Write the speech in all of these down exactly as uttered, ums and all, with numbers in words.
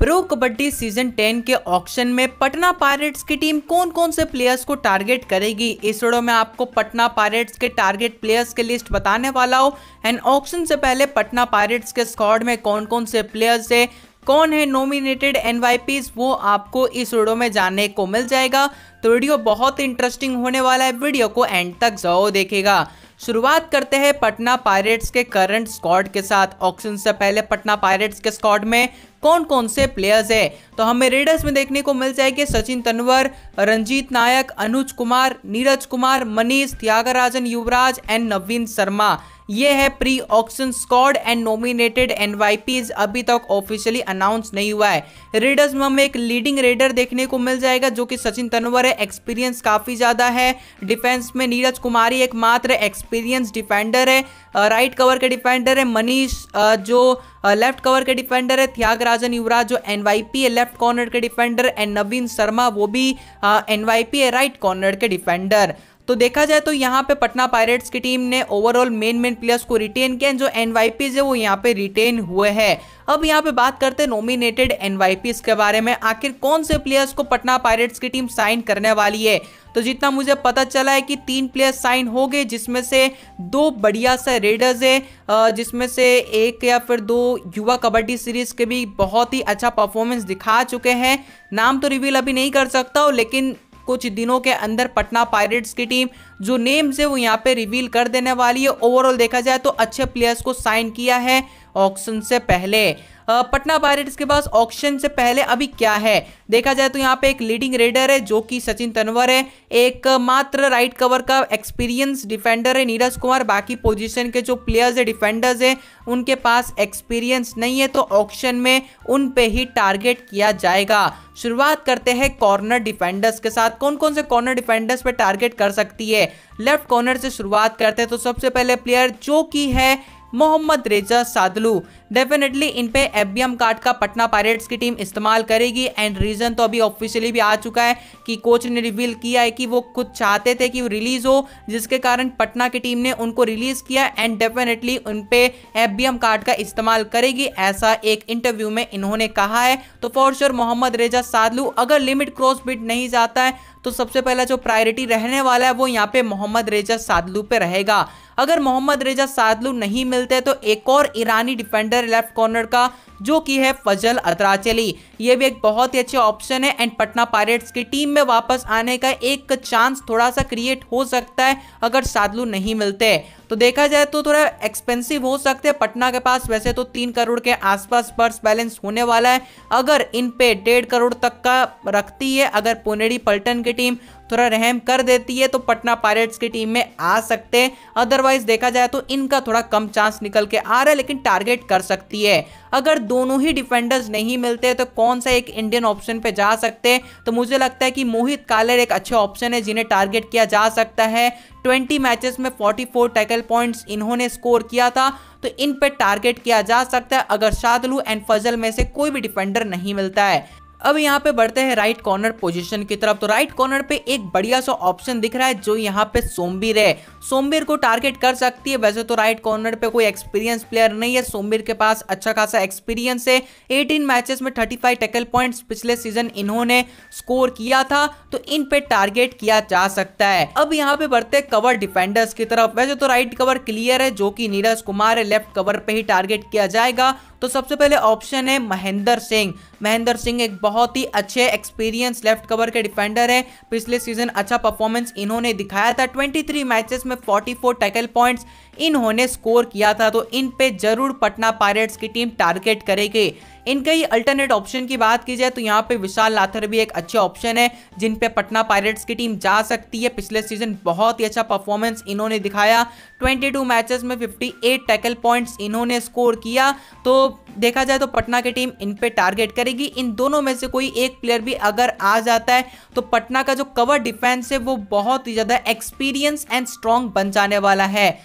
Pro Kabaddi season ten के auction में Patna Pirates की टीम कौन कौन से प्लेयर्स को टारगेट करेगी, इस वीडियो में आपको पटना पायरेट्स के टारगेट प्लेयर्स की लिस्ट बताने वाला हूं। एंड ऑक्शन से पहले पटना पायरेट्स के स्क्वाड में कौन कौन से प्लेयर्स है, कौन है नॉमिनेटेड एनवाईपीज, वो आपको इस वीडियो में जानने को मिल जाएगा। तो वीडियो बहुत इंटरेस्टिंग होने वाला है, वीडियो को एंड तक जरूर देखेगा। शुरुआत करते हैं पटना पायरेट्स के करंट स्क्वाड के साथ। ऑक्शन से पहले पटना पायरेट्स के स्क्वाड में कौन कौन से प्लेयर्स है, तो हमें रेडर्स में देखने को मिल जाएंगे सचिन तन्वर, रंजीत नायक, अनुज कुमार, नीरज कुमार, मनीष, त्यागराजन युवराज एंड नवीन शर्मा। ये है pre auction squad and nominated NYPs अभी तक ऑफिशियली अनाउंस नहीं हुआ है। रेडर्स में हमें एक लीडिंग रेडर देखने को मिल जाएगा जो कि सचिन तन्वर है, एक्सपीरियंस काफी ज्यादा है। डिफेंस में नीरज कुमारी एकमात्र एक्सपीरियंस डिफेंडर है, राइट कवर के डिफेंडर है। मनीष जो लेफ्ट कवर के डिफेंडर है। त्यागराजन युवराज जो एनवाईपी है लेफ्ट कॉर्नर के डिफेंडर, एंड नवीन शर्मा वो भी एनवाईपी है राइट कॉर्नर के डिफेंडर। तो देखा जाए तो यहाँ पे पटना पायरेट्स की टीम ने ओवरऑल मेन मेन प्लेयर्स को रिटेन किया, जो एनवाईपीज है वो यहाँ पे रिटेन हुए हैं। अब यहाँ पे बात करते हैं नॉमिनेटेड एनवाईपीज के बारे में, आखिर कौन से प्लेयर्स को पटना पायरेट्स की टीम साइन करने वाली है। तो जितना मुझे पता चला है कि तीन प्लेयर्स साइन हो गए, जिसमें से दो बढ़िया से रेडर्स है, जिसमें से एक या फिर दो युवा कबड्डी सीरीज के भी बहुत ही अच्छा परफॉर्मेंस दिखा चुके हैं। नाम तो रिवील अभी नहीं कर सकता हूँ, लेकिन कुछ दिनों के अंदर पटना पायरेट्स की टीम जो नेम्स है वो यहाँ पे रिवील कर देने वाली है। ओवरऑल देखा जाए तो अच्छे प्लेयर्स को साइन किया है ऑक्शन से पहले। पटना पायरेट्स के पास ऑक्शन से पहले अभी क्या है देखा जाए तो यहाँ पे एक लीडिंग रेडर है जो कि सचिन तन्वर है, एक मात्र राइट कवर का एक्सपीरियंस डिफेंडर है नीरज कुमार। बाकी पोजीशन के जो प्लेयर्स है डिफेंडर्स है उनके पास एक्सपीरियंस नहीं है, तो ऑक्शन में उन पे ही टारगेट किया जाएगा। शुरुआत करते हैं कॉर्नर डिफेंडर्स के साथ। कौन कौन से कॉर्नर डिफेंडर्स पे टारगेट कर सकती है, लेफ्ट कॉर्नर से शुरुआत करते हैं। तो सबसे पहले प्लेयर जो कि है मोहम्मद रेजा सादलू, डेफिनेटली इन पे एफबीएम कार्ड का पटना पायरेट्स की टीम इस्तेमाल करेगी। एंड रीजन तो अभी ऑफिशियली भी आ चुका है कि कोच ने रिवील किया है कि वो खुद चाहते थे कि वो रिलीज हो, जिसके कारण पटना की टीम ने उनको रिलीज किया एंड डेफिनेटली उन पे एफबीएम कार्ड का इस्तेमाल करेगी, ऐसा एक इंटरव्यू में इन्होंने कहा है। तो फॉर श्योर मोहम्मद रेजा सादलू अगर लिमिट क्रॉस बिट नहीं जाता है तो सबसे पहला जो प्रायोरिटी रहने वाला है वो यहाँ पे मोहम्मद रेजा सादलू पे रहेगा। अगर मोहम्मद रेजा सादलू नहीं मिलते तो एक और ईरानी डिफेंडर लेफ्ट कॉर्नर का जो कि है फजल अतराचली, ये भी एक बहुत ही अच्छे ऑप्शन है। एंड पटना पायरेट्स की टीम में वापस आने का एक चांस थोड़ा सा क्रिएट हो सकता है अगर सादलू नहीं मिलते। तो देखा जाए तो थोड़ा एक्सपेंसिव हो सकते हैं पटना के पास, वैसे तो तीन करोड़ के आसपास पर्स बैलेंस होने वाला है। अगर इन पे डेढ़ करोड़ तक का रखती है, अगर पुनेरी पल्टन की टीम थोड़ा रहम कर देती है तो पटना पायरेट्स की टीम में आ सकते हैं। अदरवाइज देखा जाए तो इनका थोड़ा कम चांस निकल के आ रहा है, लेकिन टारगेट कर सकती है। अगर दोनों ही डिफेंडर्स नहीं मिलते तो कौन सा एक इंडियन ऑप्शन पे जा सकते हैं, तो मुझे लगता है कि मोहित कालेर एक अच्छे ऑप्शन है जिन्हें टारगेट किया जा सकता है। बीस मैचेस में चौवालीस टैकल पॉइंट्स इन्होंने स्कोर किया था, तो इन पे टारगेट किया जा सकता है अगर सादलू एंड फजल में से कोई भी डिफेंडर नहीं मिलता है। अब यहाँ पे बढ़ते हैं राइट कॉर्नर पोजीशन की तरफ। तो राइट कॉर्नर पे एक बढ़िया सा ऑप्शन दिख रहा है जो यहाँ पे सोमबीर है। सोमबीर को टारगेट कर सकती है, वैसे तो राइट कॉर्नर पे कोई एक्सपीरियंस प्लेयर नहीं है, सोमबीर के पास अच्छा खासा एक्सपीरियंस है। अठारह मैचेस में पैंतीस टैकल पॉइंट्स पिछले सीजन इन्होंने स्कोर किया था, तो इन पे टारगेट किया जा सकता है। अब यहाँ पे बढ़ते हैं कवर डिफेंडर्स की तरफ। वैसे तो राइट कवर क्लियर है जो कि नीरज कुमार है, लेफ्ट कवर पे ही टारगेट किया जाएगा। तो सबसे पहले ऑप्शन है महेंद्र सिंह। महेंद्र सिंह एक बहुत ही अच्छे एक्सपीरियंस लेफ्ट कवर के डिफेंडर है, पिछले सीजन अच्छा परफॉर्मेंस इन्होंने दिखाया था। तेईस मैचेस में चौवालीस टैकल पॉइंट्स इन्होंने स्कोर किया था, तो इन पे जरूर पटना पायरेट्स की टीम टारगेट करेगी। इनके ही अल्टरनेट ऑप्शन की बात की जाए तो यहाँ पे विशाल लाथर भी एक अच्छे ऑप्शन है जिन पे पटना पायरेट्स की टीम जा सकती है। पिछले सीजन बहुत ही अच्छा परफॉर्मेंस इन्होंने दिखाया, बाईस मैचेस में अट्ठावन टैकल पॉइंट्स इन्होंने स्कोर किया, तो देखा जाए तो पटना की टीम इन पे टारगेट करेगी। इन दोनों में से कोई एक प्लेयर भी अगर आ जाता है तो पटना का जो कवर डिफेंस है वो बहुत ही ज्यादा एक्सपीरियंस एंड स्ट्रॉन्ग बन जाने वाला है। तो कौन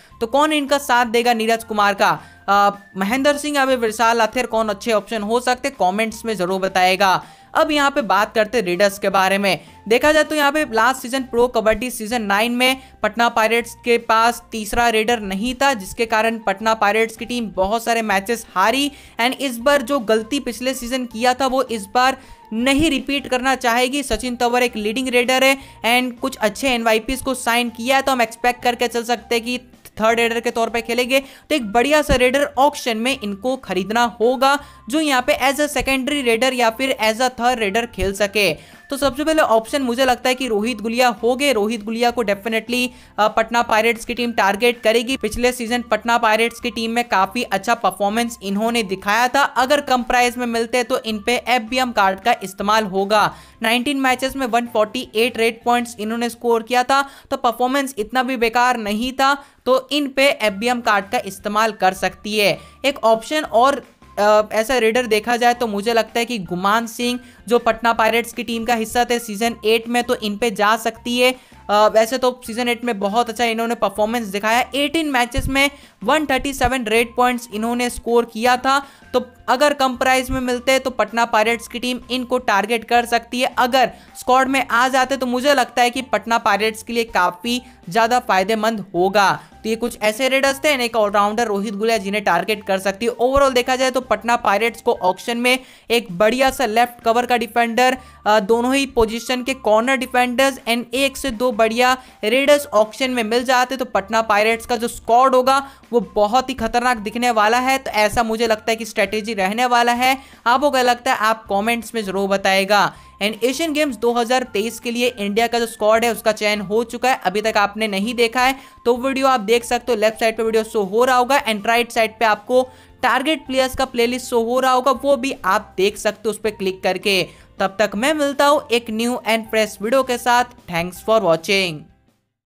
कौन इनका साथ देगा नीरज कुमार का? आ, महेंद्र सिंह या विशाल आथिर कौन अच्छे ऑप्शन हो सकते, कमेंट्स में जरूर बताएगा। अब यहाँ पे बात करते रेडर्स के बारे में। देखा जाए तो यहाँ पे last season Pro Kabaddi season nine में पटना पायरेट्स के पास तीसरा रेडर नहीं था, जिसके कारण पटना पायरेट्स की टीम बहुत सारे मैचेस हारी। एंड इस बार जो गलती पिछले सीजन किया था वो इस बार नहीं रिपीट करना चाहेगी। सचिन तंवर एक लीडिंग रेडर है एंड कुछ अच्छे एनवाईपीज को साइन किया है, तो हम एक्सपेक्ट करके चल सकते हैं कि थर्ड रेडर के तौर पे खेलेंगे। तो एक बढ़िया सा रेडर ऑक्शन में इनको खरीदना होगा जो यहाँ पे एज अ सेकेंडरी रेडर या फिर एज अ थर्ड रेडर खेल सके। तो सबसे पहले ऑप्शन मुझे लगता है कि रोहित गुलिया हो गए। रोहित गुलिया को डेफिनेटली पटना पायरेट्स की टीम टारगेट करेगी। पिछले सीजन पटना पायरेट्स की टीम में काफी अच्छा परफॉर्मेंस इन्होंने दिखाया था। अगर कम प्राइस में मिलते तो इन पे एफबीएम कार्ड का इस्तेमाल होगा। नाइनटीन मैचेस में one forty eight raid points इन्होंने स्कोर किया था, तो परफॉर्मेंस इतना भी बेकार नहीं था, तो इन पे एफबीएम कार्ड का इस्तेमाल कर सकती है। एक ऑप्शन और Uh, ऐसा रेडर देखा जाए तो मुझे लगता है कि गुमान सिंह जो पटना पायरेट्स की टीम का हिस्सा थे सीजन एट में, तो इन पे जा सकती है। uh, वैसे तो सीजन एट में बहुत अच्छा इन्होंने परफॉर्मेंस दिखाया। एटीन मैचेस में one thirty seven raid points इन्होंने स्कोर किया था, तो अगर कम प्राइस में मिलते हैं तो पटना पायरेट्स की टीम इनको टारगेट कर सकती है। अगर स्क्वाड में आ जाते तो मुझे लगता है कि पटना पायरेट्स के लिए काफी ज्यादा फायदेमंद होगा। तो ये कुछ ऐसे रेडर्स थे, एक ऑलराउंडर रोहित गुलिया जिन्हें टारगेट कर सकती है। ओवरऑल देखा जाए तो पटना पायरेट्स को ऑक्शन में एक बढ़िया सा लेफ्ट कवर का डिफेंडर, दोनों ही पोजीशन के कॉर्नर डिफेंडर्स एंड एक से दो बढ़िया रेडर्स ऑक्शन में मिल जाते तो पटना पायरेट्स का जो स्क्वाड होगा वो बहुत ही खतरनाक दिखने वाला है। तो ऐसा मुझे लगता है कि स्ट्रेटेजी रहने वाला है। आपको क्या लगता है आप कमेंट्स में जरूर बताएगा। एंड एशियन गेम्स दो हज़ार तेईस के लिए इंडिया का जो स्क्वाड है उसका चयन हो चुका है। अभी तक आपने नहीं देखा है तो वीडियो आप देख सकते हो, लेफ्ट साइड पे वीडियो शो हो रहा होगा एंड राइट साइड पे आपको टारगेट प्लेयर्स का प्लेलिस्ट शो हो रहा होगा, वो भी आप देख सकते हो उस पर क्लिक करके। तब तक मैं मिलता हूं एक न्यू एंड फ्रेश वीडियो के साथ। Thanks for watching.